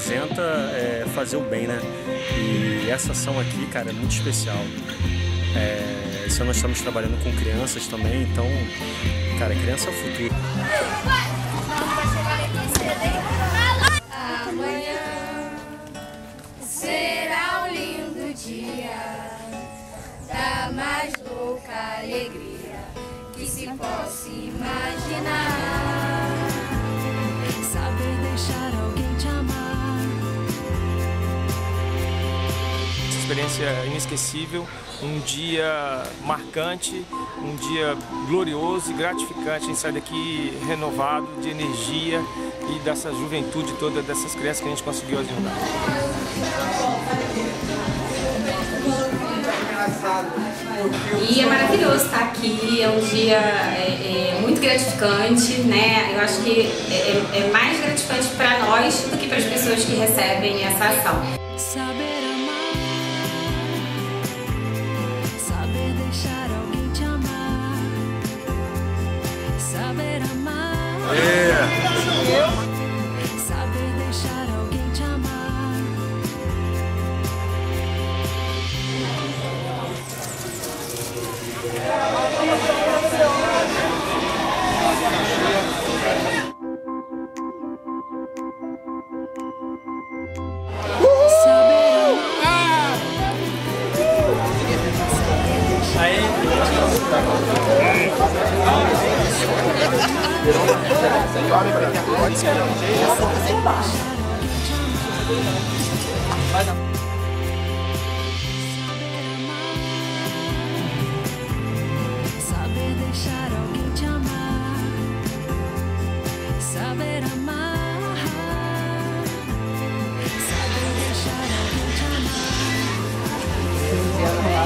representa fazer o bem, né? E essa ação aqui, cara, é muito especial. Esse ano nós estamos trabalhando com crianças também, então, cara, criança é o futuro. Amanhã será um lindo dia da mais louca alegria que se possa imaginar. Saber deixar alguém te amar. Essa experiência é inesquecível, um dia marcante, um dia glorioso e gratificante. A gente sai daqui renovado de energia e dessa juventude toda, dessas crianças que a gente conseguiu ajudar. E é maravilhoso estar aqui, é um dia muito gratificante, né? Eu acho que é mais gratificante para nós do que para as pessoas que recebem essa ação. Saber amar, saber deixar alguém te amar, saber amar, saber deixar alguém te amar. Saber deixar alguém te amar, saber amar, saber deixar alguém te amar.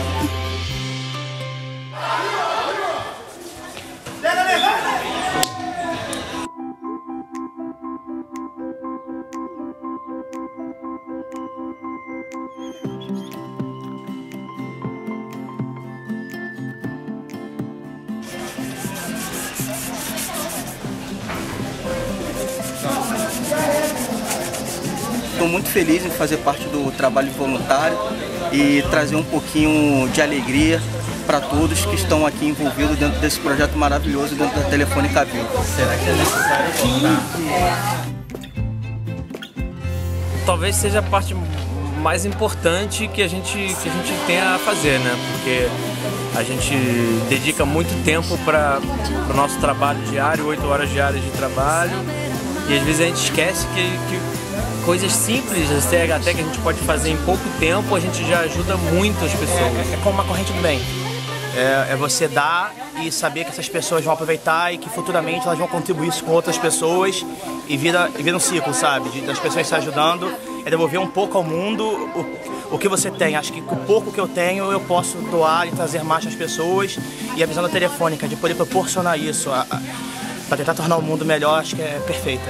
Estou muito feliz em fazer parte do trabalho voluntário e trazer um pouquinho de alegria para todos que estão aqui envolvidos dentro desse projeto maravilhoso dentro da Telefônica Vivo. Será que é necessário voltar? Talvez seja a parte mais importante que a gente tem a fazer, né? Porque a gente dedica muito tempo para o nosso trabalho diário, 8 horas diárias de trabalho, e às vezes a gente esquece que coisas simples, até que a gente pode fazer em pouco tempo, a gente já ajuda muito as pessoas. É como uma corrente do bem. É você dar e saber que essas pessoas vão aproveitar e que futuramente elas vão contribuir isso com outras pessoas e vira um ciclo, sabe? Das pessoas se ajudando, é devolver um pouco ao mundo o que você tem. Acho que o pouco que eu tenho eu posso doar e trazer mais às pessoas, e a visão da Telefônica de poder proporcionar isso para tentar tornar o mundo melhor, acho que é perfeita.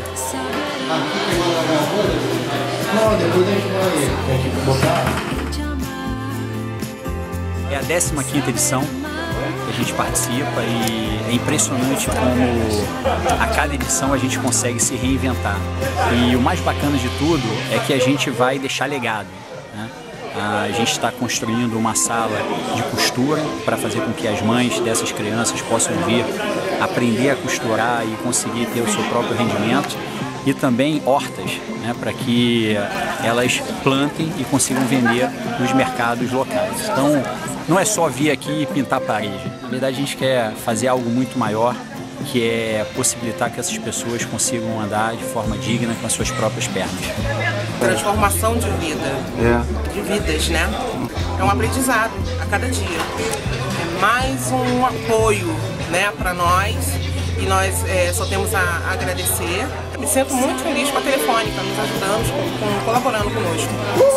É a 15ª edição que a gente participa e é impressionante como a cada edição a gente consegue se reinventar. E o mais bacana de tudo é que a gente vai deixar legado, né? A gente está construindo uma sala de costura para fazer com que as mães dessas crianças possam vir aprender a costurar e conseguir ter o seu próprio rendimento. E também hortas, né, para que elas plantem e consigam vender nos mercados locais. Então, não é só vir aqui e pintar a parede. Na verdade, a gente quer fazer algo muito maior, que é possibilitar que essas pessoas consigam andar de forma digna com as suas próprias pernas. Transformação de vida, de vidas, né? É um aprendizado a cada dia. É mais um apoio, né, para nós. E nós só temos a agradecer. Me sinto muito feliz com a Telefônica, nos ajudando, colaborando conosco.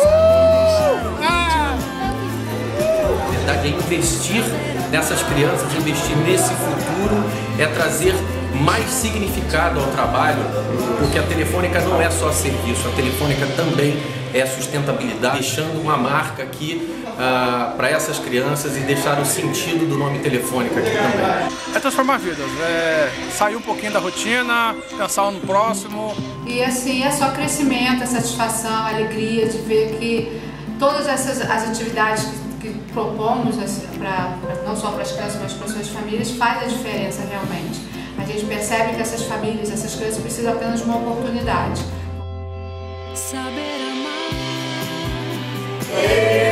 A verdade é investir nessas crianças, investir nesse futuro, é trazer mais significado ao trabalho, porque a Telefônica não é só serviço, a Telefônica também é sustentabilidade, deixando uma marca aqui para essas crianças e deixar o sentido do nome Telefônica aqui também. É transformar vidas, sair um pouquinho da rotina, pensar no próximo. E assim, é só crescimento, é satisfação, alegria de ver que todas as atividades que propomos, assim, não só para as crianças, mas para as suas famílias, faz a diferença realmente. A gente percebe que essas famílias, essas crianças precisam apenas de uma oportunidade. Saber amar.